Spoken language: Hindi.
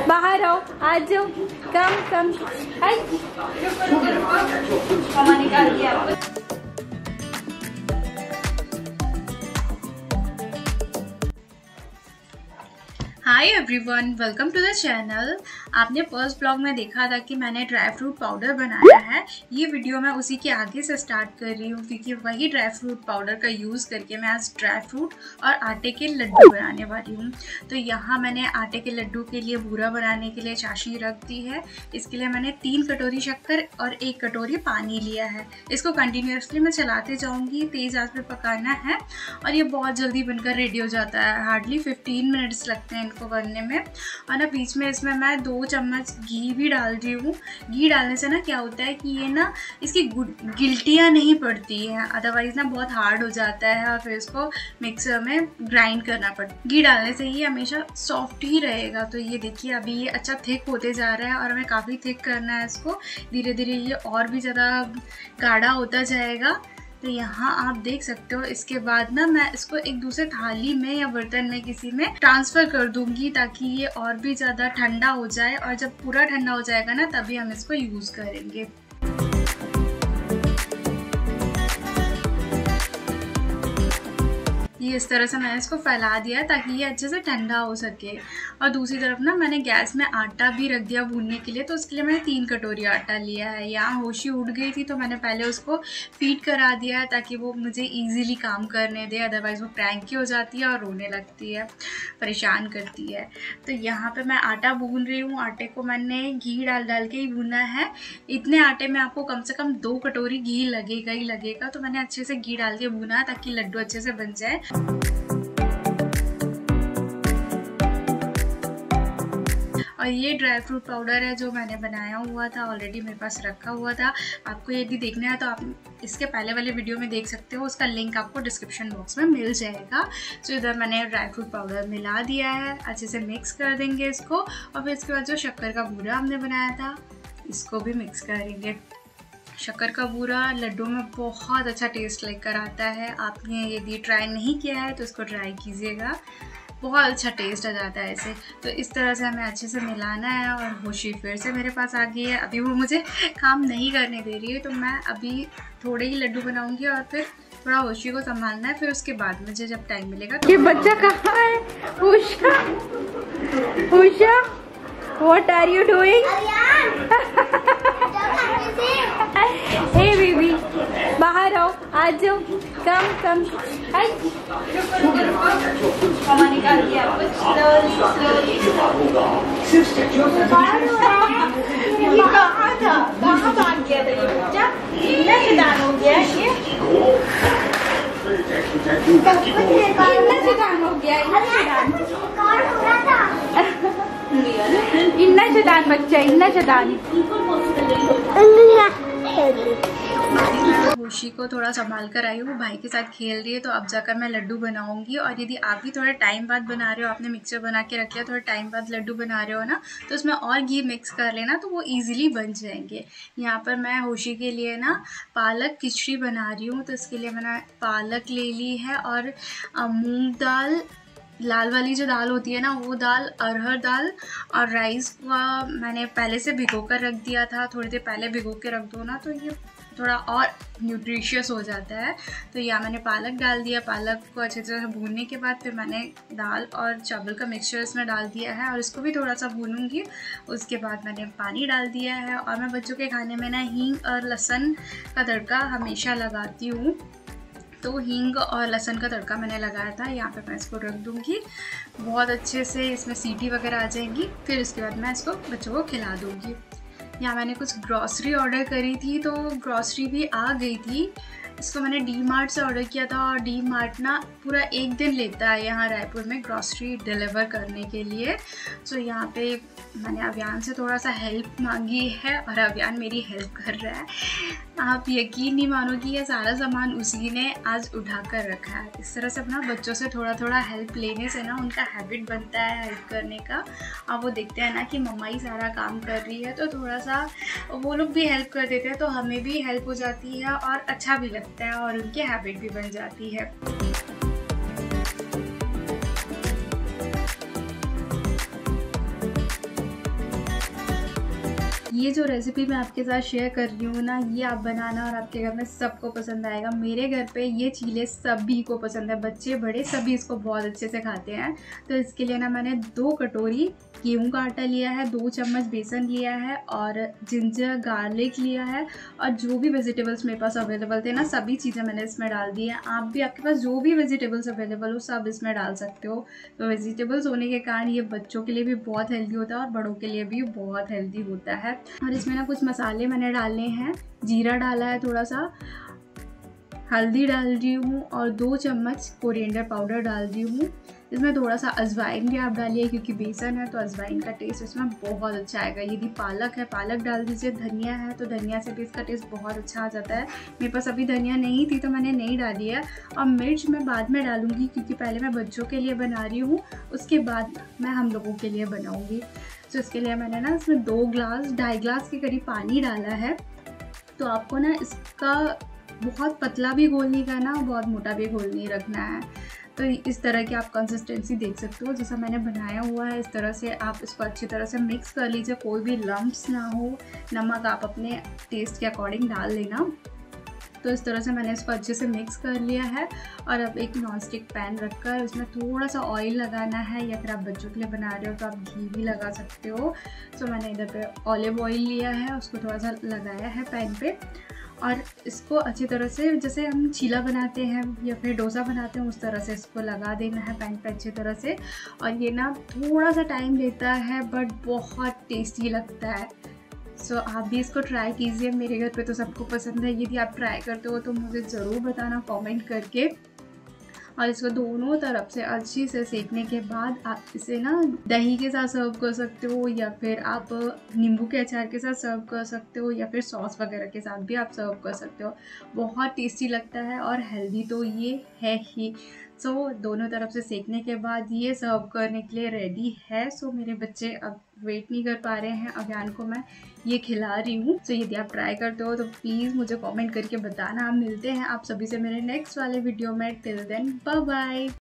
बाहर आओ, आ जाओ, कम कम। मामा निकाल दिया आपको। Hi everyone, welcome to the channel. आपने फर्स्ट ब्लॉग में देखा था कि मैंने ड्राई फ्रूट पाउडर बनाया है। ये वीडियो मैं उसी के आगे से स्टार्ट कर रही हूँ क्योंकि वही ड्राई फ्रूट पाउडर का यूज़ करके मैं आज ड्राई फ्रूट और आटे के लड्डू बनाने वाली हूँ। तो यहाँ मैंने आटे के लड्डू के लिए बूरा बनाने के लिए चाशनी रख दी है। इसके लिए मैंने 3 कटोरी शक्कर और 1 कटोरी पानी लिया है। इसको कंटिन्यूसली मैं चलाते जाऊँगी, तेज़ आंच पे पकाना है और ये बहुत जल्दी बनकर रेडी हो जाता है। हार्डली 15 मिनट्स लगते हैं इनको बनने में। और ना बीच में इसमें मैं 2 चम्मच घी भी डाल रही हूँ। घी डालने से ना क्या होता है कि ये ना इसकी गिल्टियाँ नहीं पड़ती हैं, अदरवाइज़ ना बहुत हार्ड हो जाता है और फिर इसको मिक्सर में ग्राइंड करना पड़ता है। घी डालने से ये हमेशा सॉफ्ट ही रहेगा। तो ये देखिए अभी ये अच्छा थिक होते जा रहा है और हमें काफ़ी थिक करना है इसको। धीरे धीरे ये और भी ज़्यादा गाढ़ा होता जाएगा। तो यहाँ आप देख सकते हो। इसके बाद ना मैं इसको एक दूसरे थाली में या बर्तन में किसी में ट्रांसफ़र कर दूंगी ताकि ये और भी ज़्यादा ठंडा हो जाए और जब पूरा ठंडा हो जाएगा ना तभी हम इसको यूज़ करेंगे। ये इस तरह से मैंने इसको फैला दिया है ताकि ये अच्छे से ठंडा हो सके। और दूसरी तरफ ना मैंने गैस में आटा भी रख दिया भूनने के लिए। तो उसके लिए मैंने 3 कटोरी आटा लिया है। यहाँ होशी उठ गई थी तो मैंने पहले उसको फीड करा दिया है ताकि वो मुझे इजीली काम करने दे, अदरवाइज़ वो क्रैंकी हो जाती है और रोने लगती है, परेशान करती है। तो यहाँ पर मैं आटा भून रही हूँ। आटे को मैंने घी डाल के ही भूना है। इतने आटे में आपको कम से कम 2 कटोरी घी लगेगा ही लगेगा। तो मैंने अच्छे से घी डाल के भूना है ताकि लड्डू अच्छे से बन जाए। और ये ड्राई फ्रूट पाउडर है जो मैंने बनाया हुआ था, ऑलरेडी मेरे पास रखा हुआ था। आपको यदि देखना है तो आप इसके पहले वाले वीडियो में देख सकते हो, उसका लिंक आपको डिस्क्रिप्शन बॉक्स में मिल जाएगा। तो इधर मैंने ड्राई फ्रूट पाउडर मिला दिया है, अच्छे से मिक्स कर देंगे इसको। और फिर इसके बाद जो शक्कर का बूरा हमने बनाया था इसको भी मिक्स करेंगे। शक्कर का बूरा लड्डू में बहुत अच्छा टेस्ट लेकर आता है। आपने यदि ट्राई नहीं किया है तो इसको ट्राई कीजिएगा, बहुत अच्छा टेस्ट आ जाता है इसे। तो इस तरह से हमें अच्छे से मिलाना है। और होशी फिर से मेरे पास आ गई है। अभी वो मुझे काम नहीं करने दे रही है तो मैं अभी थोड़े ही लड्डू बनाऊंगी और फिर थोड़ा होशी को संभालना है। फिर उसके बाद मुझे जब टाइम मिलेगा तो। ये बच्चा कहाँ है? होशा, होशा, what are you doing? Hey baby, बाहर आओ, आ जाओ, कम कम। मामा निकाल दिया आपको। कहाँ बांध किया था ये बच्चा? इतना शैतान हो गया ये, इतना शैतान हो गया, इतना शैतान बच्चा, इतना शैतान। होशी को थोड़ा संभाल कर आई हूँ, भाई के साथ खेल रही है। तो अब जाकर मैं लड्डू बनाऊंगी। और यदि आप भी थोड़े टाइम बाद बना रहे हो, आपने मिक्सचर बना के रख लिया, थोड़े टाइम बाद लड्डू बना रहे हो ना, तो उसमें और घी मिक्स कर लेना तो वो इजीली बन जाएंगे। यहाँ पर मैं होशी के लिए ना पालक खिचड़ी बना रही हूँ। तो इसके लिए मैंने पालक ले ली है और मूंग दाल, लाल वाली जो दाल होती है ना वो दाल, अरहर दाल और राइस का मैंने पहले से भिगो कर रख दिया था। थोड़ी देर पहले भिगो के रख दो ना तो ये थोड़ा और न्यूट्रिशियस हो जाता है। तो यहाँ मैंने पालक डाल दिया। पालक को अच्छे से भूनने के बाद फिर मैंने दाल और चावल का मिक्सचर इसमें डाल दिया है और इसको भी थोड़ा सा भूनूंगी। उसके बाद मैंने पानी डाल दिया है। और मैं बच्चों के खाने में ना हींग और लहसुन का तड़का हमेशा लगाती हूँ। तो हींग और लहसुन का तड़का मैंने लगाया था। यहाँ पे मैं इसको रख दूँगी, बहुत अच्छे से इसमें सीटी वगैरह आ जाएगी। फिर इसके बाद मैं इसको बच्चों को खिला दूँगी। यहाँ मैंने कुछ ग्रॉसरी ऑर्डर करी थी तो ग्रॉसरी भी आ गई थी। इसको मैंने डी मार्ट से ऑर्डर किया था और डी मार्ट ना पूरा 1 दिन लेता है यहाँ रायपुर में ग्रॉसरी डिलीवर करने के लिए। तो यहाँ पे मैंने अभियान से थोड़ा सा हेल्प मांगी है और अभियान मेरी हेल्प कर रहा है। आप यकीन नहीं मानोगी, ये सारा सामान उसी ने आज उठा कर रखा है। इस तरह से अपना बच्चों से थोड़ा थोड़ा हेल्प लेने से ना उनका हैबिट बनता है हेल्प करने का। और वो देखते हैं ना कि मम्मा ही सारा काम कर रही है तो थोड़ा सा वो लोग भी हेल्प कर देते हैं तो हमें भी हेल्प हो जाती है और अच्छा भी लगता है और उनकी हैबिट भी बन जाती है। ये जो रेसिपी मैं आपके साथ शेयर कर रही हूँ ना, ये आप बनाना और आपके घर में सबको पसंद आएगा। मेरे घर पे ये चीले सभी को पसंद है, बच्चे बड़े सभी इसको बहुत अच्छे से खाते हैं। तो इसके लिए ना मैंने 2 कटोरी गेहूं का आटा लिया है, 2 चम्मच बेसन लिया है और जिंजर गार्लिक लिया है, और जो भी वेजिटेबल्स मेरे पास अवेलेबल थे ना, सभी चीज़ें मैंने इसमें डाल दी हैं। आप भी आपके पास जो भी वेजिटेबल्स अवेलेबल हो सब इसमें डाल सकते हो। तो वेजिटेबल्स होने के कारण ये बच्चों के लिए भी बहुत हेल्दी होता है और बड़ों के लिए भी बहुत हेल्दी होता है। और इसमें ना कुछ मसाले मैंने डालने हैं। जीरा डाला है, थोड़ा सा हल्दी डाल रही हूँ और 2 चम्मच कोरिएंडर पाउडर डाल रही हूँ। इसमें थोड़ा सा अजवाइन भी आप डालिए, क्योंकि बेसन है तो अजवाइन का टेस्ट इसमें बहुत अच्छा आएगा। यदि पालक है, पालक डाल दीजिए। धनिया है तो धनिया से भी इसका टेस्ट बहुत अच्छा आ जाता है। मेरे पास अभी धनिया नहीं थी तो मैंने नहीं डाली है। और मिर्च मैं बाद में डालूँगी, क्योंकि पहले मैं बच्चों के लिए बना रही हूँ, उसके बाद मैं हम लोगों के लिए बनाऊँगी। तो इसके लिए मैंने ना इसमें 2-2.5 गिलास के करीब पानी डाला है। तो आपको ना इसका बहुत पतला भी घोल नहीं करना, बहुत मोटा भी घोल नहीं रखना है। तो इस तरह की आप कंसिस्टेंसी देख सकते हो, जैसा मैंने बनाया हुआ है। इस तरह से आप इसको अच्छी तरह से मिक्स कर लीजिए, कोई भी लम्प्स ना हो। नमक आप अपने टेस्ट के अकॉर्डिंग डाल लेना। तो इस तरह से मैंने इसको अच्छे से मिक्स कर लिया है। और अब एक नॉनस्टिक पैन रखकर उसमें थोड़ा सा ऑयल लगाना है, या फिर आप बच्चों के लिए बना रहे हो तो आप घी भी लगा सकते हो। तो मैंने इधर पे ऑलिव ऑयल लिया है, उसको थोड़ा सा लगाया है पैन पे, और इसको अच्छी तरह से जैसे हम चीला बनाते हैं या फिर डोसा बनाते हैं उस तरह से इसको लगा देना है पैन पे अच्छी तरह से। और ये ना थोड़ा सा टाइम लेता है बट बहुत टेस्टी लगता है। सो आप भी इसको ट्राई कीजिए। मेरे घर पे तो सबको पसंद है। यदि आप ट्राई करते हो तो मुझे ज़रूर बताना कमेंट करके। और इसको दोनों तरफ से अच्छी से सेकने के बाद आप इसे ना दही के साथ सर्व कर सकते हो, या फिर आप नींबू के अचार के साथ सर्व कर सकते हो, या फिर सॉस वगैरह के साथ भी आप सर्व कर सकते हो। बहुत टेस्टी लगता है और हेल्दी तो ये है ही। सो दोनों तरफ से सेकने के बाद ये सर्व करने के लिए रेडी है। सो मेरे बच्चे अब वेट नहीं कर पा रहे हैं, अज्ञान को मैं ये खिला रही हूँ। सो यदि आप ट्राई करते हो तो प्लीज़ मुझे कमेंट करके बताना। मिलते हैं आप सभी से मेरे नेक्स्ट वाले वीडियो में। Till then bye bye.